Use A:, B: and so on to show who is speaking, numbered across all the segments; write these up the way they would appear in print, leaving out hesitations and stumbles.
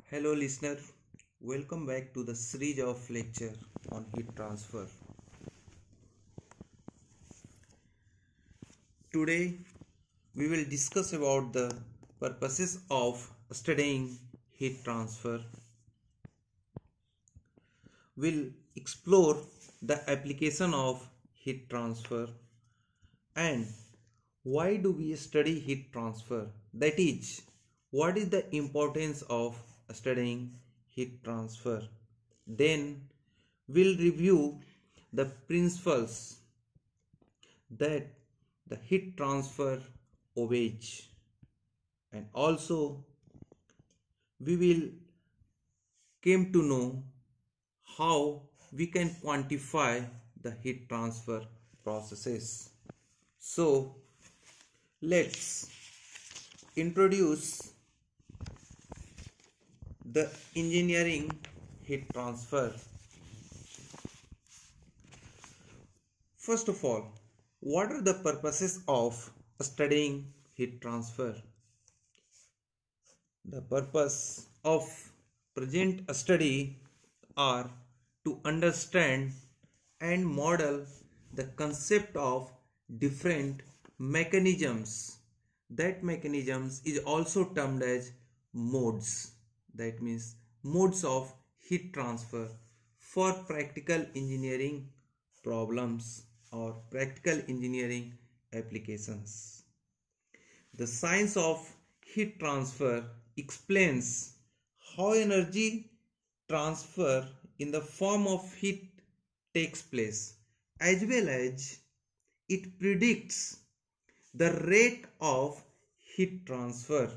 A: Hello listener, welcome back to the series of lecture on heat transfer. Today we will discuss about the purposes of studying heat transfer. We'll explore the application of heat transfer and why do we study heat transfer? That is, what is the importance of studying heat transfer? Then we'll review the principles that the heat transfer obeys, and also we will came to know how we can quantify the heat transfer processes. So let's introduce the engineering heat transfer. First of all, what are the purposes of studying heat transfer? The purpose of present study are to understand and model the concept of different mechanisms. That mechanisms is also termed as modes. That means modes of heat transfer for practical engineering problems or practical engineering applications. The science of heat transfer explains how energy transfer in the form of heat takes place, as well as it predicts the rate of heat transfer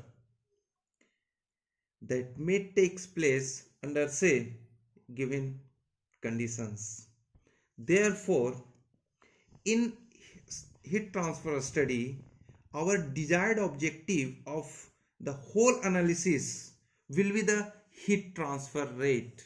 A: that may takes place under say given conditions. Therefore, in heat transfer study, our desired objective of the whole analysis will be the heat transfer rate.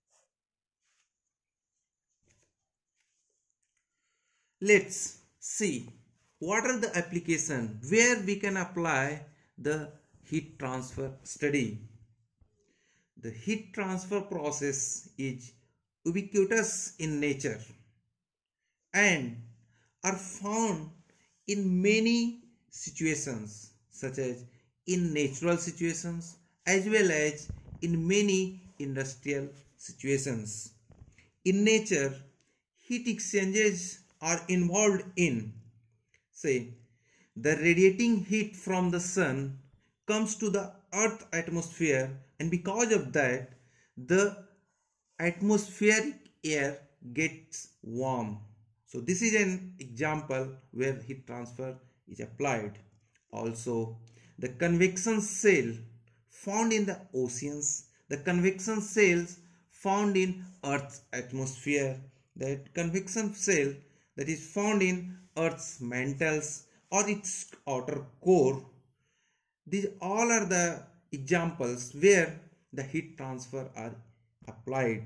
A: Let's see what are the applications where we can apply the heat transfer study. The heat transfer process is ubiquitous in nature and are found in many situations, such as in natural situations as well as in many industrial situations. In nature, heat exchanges are involved in, say, the radiating heat from the sun comes to the earth atmosphere, and because of that the atmospheric air gets warm. So this is an example where heat transfer is applied. Also, the convection cell found in the oceans, the convection cells found in Earth's atmosphere, that convection cell that is found in Earth's mantles or its outer core. These all are the examples where the heat transfer are applied.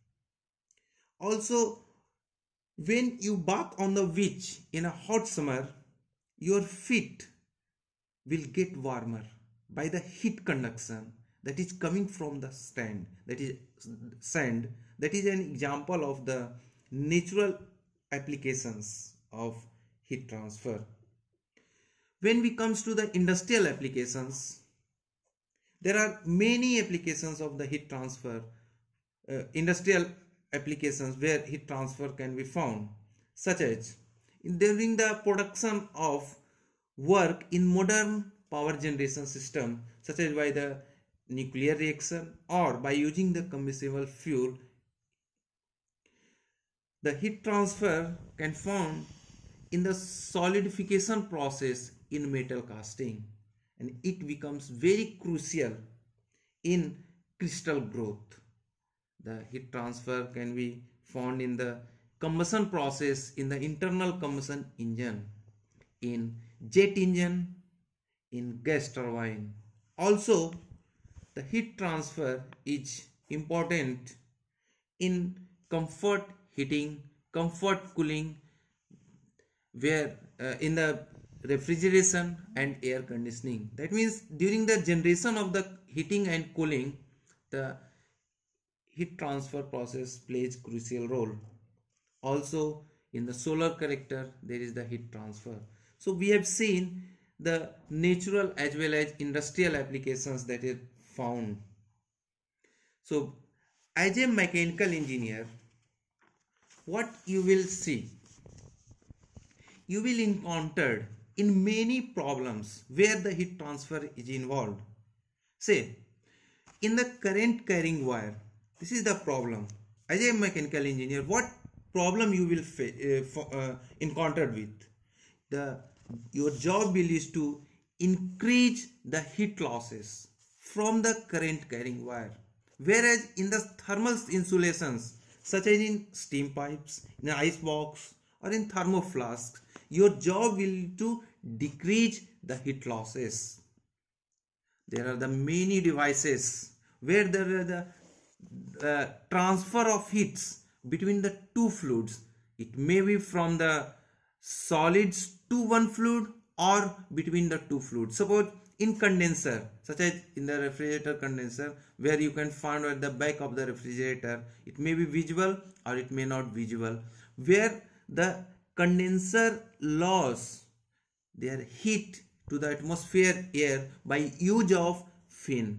A: Also, when you bath on the beach in a hot summer, your feet will get warmer by the heat conduction that is coming from the sand. That is an example of the natural applications of heat transfer. When we comes to the industrial applications, there are many applications of the heat transfer, industrial applications where heat transfer can be found, such as during the production of work in modern power generation system, such as by the nuclear reaction or by using the combustible fuel. The heat transfer can found in the solidification process in metal casting, and it becomes very crucial in crystal growth. The heat transfer can be found in the combustion process in the internal combustion engine, in jet engine, in gas turbine. Also, the heat transfer is important in comfort heating, comfort cooling, where in the refrigeration and air conditioning. That means during the generation of the heating and cooling, the heat transfer process plays crucial role. Also, in the solar collector, there is the heat transfer. So we have seen the natural as well as industrial applications that is found. So as a mechanical engineer, what you will see, you will encounter in many problems where the heat transfer is involved. Say, in the current carrying wire, this is the problem. As a mechanical engineer, what problem you will encounter with? Your job will is to increase the heat losses from the current carrying wire. Whereas in the thermal insulations, such as in steam pipes, in an ice box, or in thermo flasks, your job will to decrease the heat losses. There are the many devices where there are the transfer of heats between the two fluids. It may be from the solids to one fluid or between the two fluids. Suppose in condenser, such as in the refrigerator condenser, where you can find at the back of the refrigerator, it may be visible or it may not visible, where the condenser loss their heat to the atmosphere air by use of fan.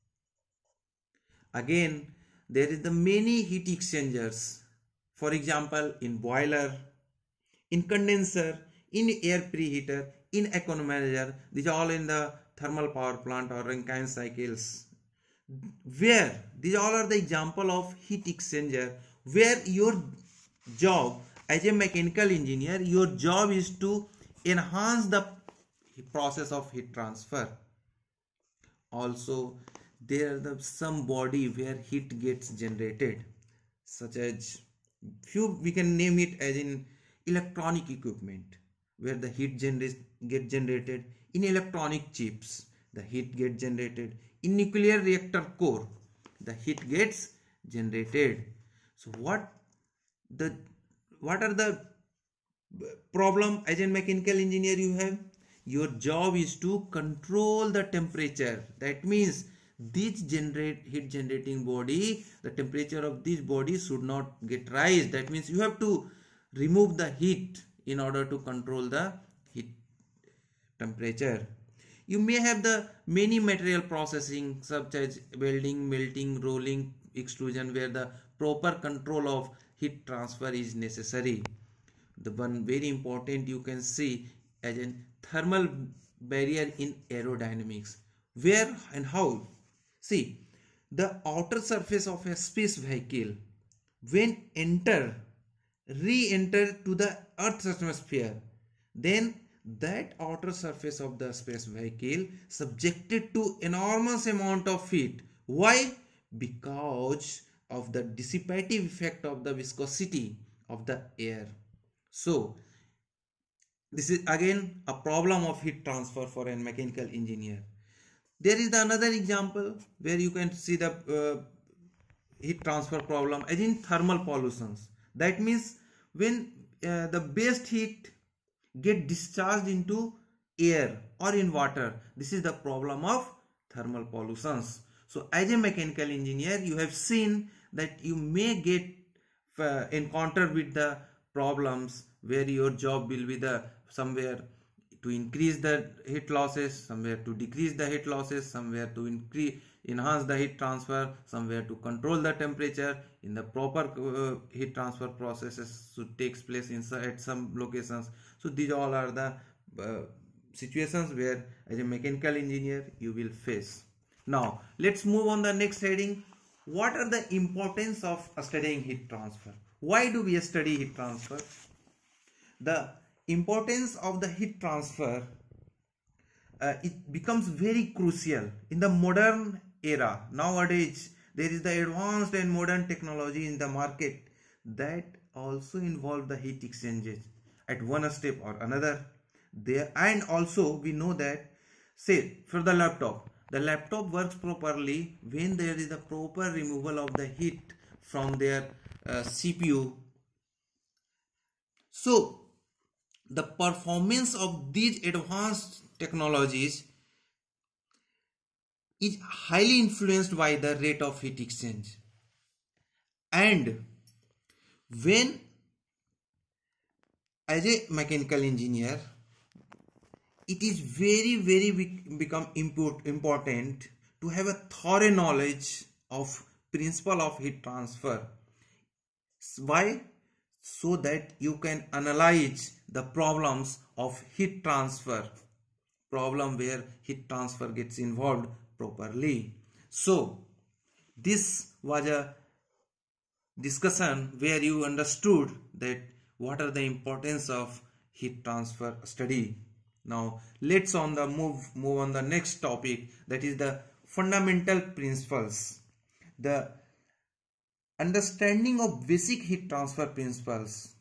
A: Again, there is the many heat exchangers. For example, in boiler, in condenser, in air preheater, in economizer, these are all in the thermal power plant or Rankine cycles, where these all are the example of heat exchanger, where your job as a mechanical engineer, your job is to enhance the process of heat transfer. Also, there are some body where heat gets generated, such as few we can name it as in electronic equipment, where the heat get generated. In electronic chips, the heat get generated. In nuclear reactor core, the heat gets generated. So what are the problem as a mechanical engineer you have? Your job is to control the temperature. That means this heat generating body, the temperature of this body should not get rise. That means you have to remove the heat in order to control the heat temperature. You may have the many material processing such as welding, melting, rolling, extrusion, where the proper control of heat transfer is necessary. The one very important you can see as a thermal barrier in aerodynamics. Where and how? See, the outer surface of a space vehicle, when re-enter to the Earth's atmosphere, then that outer surface of the space vehicle subjected to enormous amount of heat. Why? Because of the dissipative effect of the viscosity of the air. So this is again a problem of heat transfer for a mechanical engineer. There is another example where you can see the heat transfer problem as in thermal pollutions. That means when the waste heat get discharged into air or in water, this is the problem of thermal pollutions. So as a mechanical engineer, you have seen that you may get encountered with the problems where your job will be the somewhere to increase the heat losses, somewhere to decrease the heat losses, somewhere to enhance the heat transfer, somewhere to control the temperature. In the proper heat transfer processes should takes place at some locations. So these all are the situations where as a mechanical engineer you will face. Now let's move on the next heading. What are the importance of studying heat transfer? Why do we study heat transfer? The importance of the heat transfer it becomes very crucial in the modern era. Nowadays there is the advanced and modern technology in the market that also involve the heat exchanges at one step or another there. And also we know that, say for the laptop works properly when there is a proper removal of the heat from their CPU. So the performance of these advanced technologies is highly influenced by the rate of heat exchange. And when, as a mechanical engineer, it is very become important to have a thorough knowledge of principle of heat transfer. Why? So that you can analyze the problems of heat transfer, problem where heat transfer gets involved properly. So this was a discussion where you understood that what are the importance of heat transfer study. Now let's move on the next topic, that is the fundamental principles. The understanding of basic heat transfer principles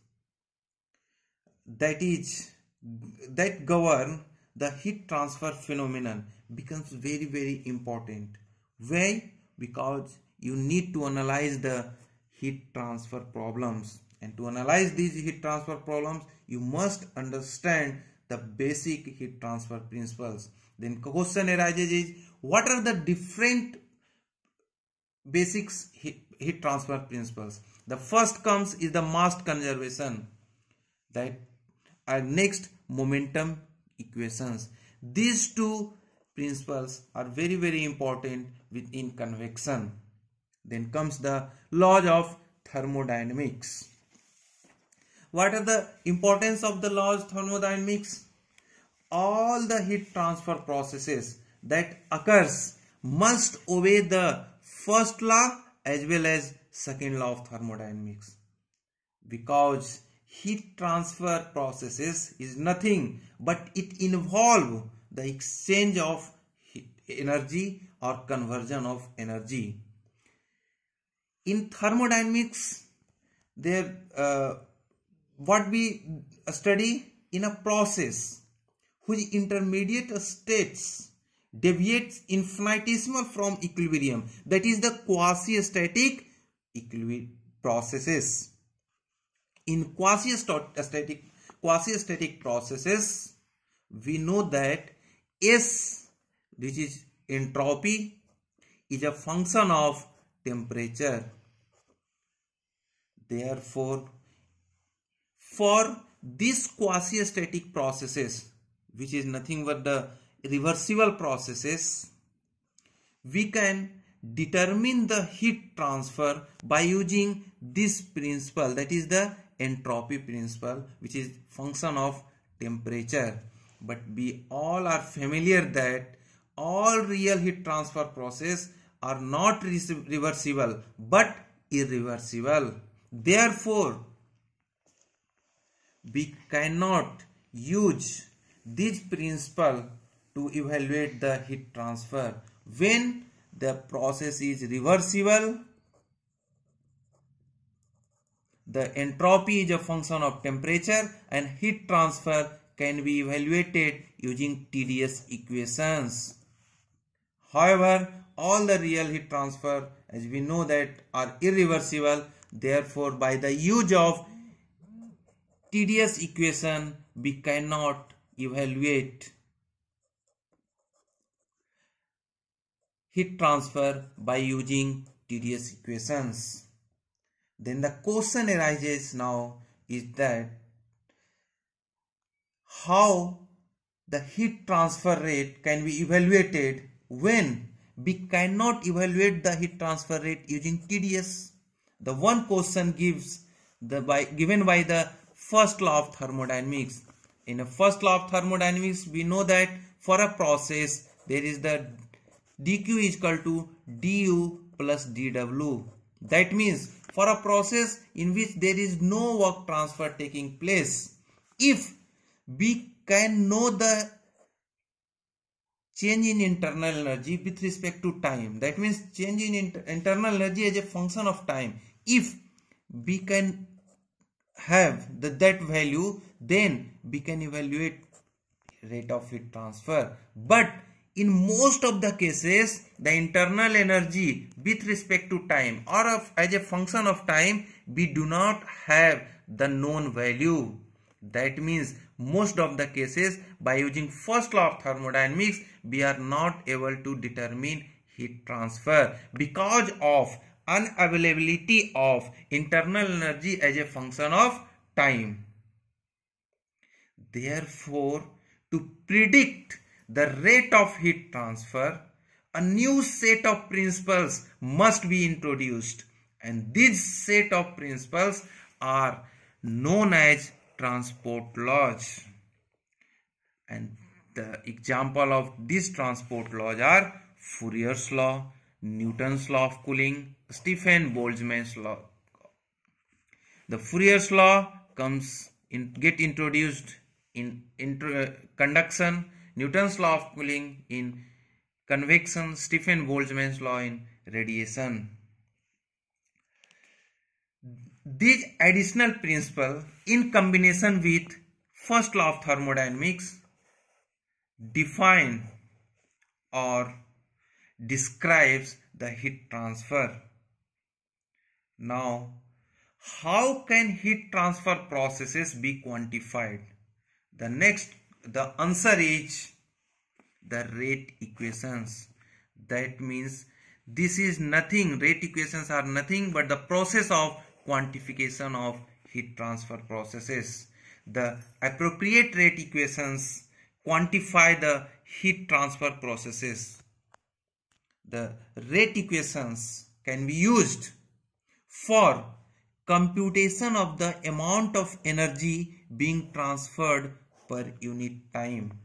A: that govern the heat transfer phenomenon becomes very important. Why? Because you need to analyze the heat transfer problems, and to analyze these heat transfer problems you must understand the basic heat transfer principles. Then question arises is, what are the different basics heat transfer principles? The first comes is the mass conservation, that are next momentum equations. These two principles are very important within convection. Then comes the laws of thermodynamics. What are the importance of the laws of thermodynamics? All the heat transfer processes that occurs must obey the first law as well as second law of thermodynamics, because heat transfer processes is nothing but it involve the exchange of energy or conversion of energy. In thermodynamics, what we study in a process whose intermediate states deviates infinitesimal from equilibrium, that is the quasi-static processes. In quasi-static processes, we know that S, which is entropy, is a function of temperature. Therefore, for these quasi-static processes, which is nothing but the reversible processes, we can determine the heat transfer by using this principle, that is the entropy principle, which is function of temperature. But we all are familiar that all real heat transfer processes are not reversible but irreversible. Therefore, we cannot use this principle to evaluate the heat transfer. When the process is reversible, the entropy is a function of temperature and heat transfer can be evaluated using TdS equations. However, all the real heat transfer, as we know, that are irreversible. Therefore, by the use of TdS equation, we cannot evaluate heat transfer by using TdS equations. Then the question arises now is that how the heat transfer rate can be evaluated when we cannot evaluate the heat transfer rate using TdS. The one question given by the first law of thermodynamics. In the first law of thermodynamics, we know that for a process there is the dq is equal to du plus dw. That means for a process in which there is no work transfer taking place, if we can know the change in internal energy with respect to time, that means change in internal energy as a function of time, if we can have that value, then we can evaluate rate of heat transfer. But in most of the cases, the internal energy with respect to time or as a function of time, we do not have the known value. That means most of the cases by using first law of thermodynamics we are not able to determine heat transfer because of unavailability of internal energy as a function of time. Therefore, to predict the rate of heat transfer, a new set of principles must be introduced, and these set of principles are known as transport laws. And the example of these transport laws are Fourier's law, Newton's law of cooling, Stephen Boltzmann's law. The Fourier's law get introduced in conduction, Newton's law of cooling in convection, Stephen Boltzmann's law in radiation. These additional principles in combination with first law of thermodynamics define or describes the heat transfer. Now, how can heat transfer processes be quantified? The answer is the rate equations. That means this is nothing, rate equations are nothing but the process of quantification of heat transfer processes. The appropriate rate equations quantify the heat transfer processes. The rate equations can be used for computation of the amount of energy being transferred per unit time.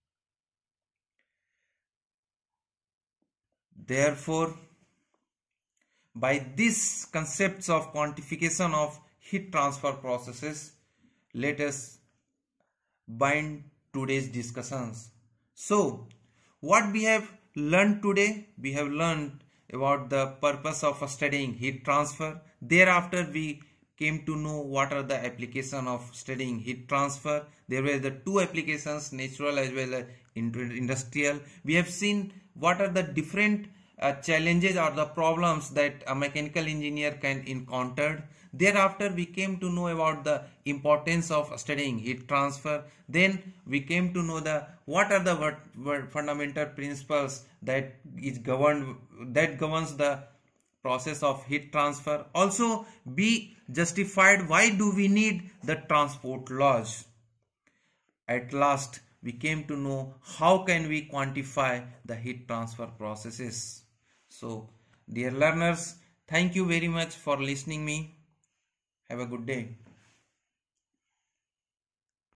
A: Therefore, by these concepts of quantification of heat transfer processes, let us bind today's discussions. So, what we have learned today? We have learned about the purpose of studying heat transfer. Thereafter, we came to know what are the applications of studying heat transfer. There were the two applications, natural as well as industrial. We have seen what are the different challenges or the problems that a mechanical engineer can encounter. Thereafter, we came to know about the importance of studying heat transfer. Then we came to know what are the fundamental principles that governs the process of heat transfer. Also, we justified why do we need the transport laws. At last, we came to know how can we quantify the heat transfer processes. So, dear learners, thank you very much for listening me. Have a good day.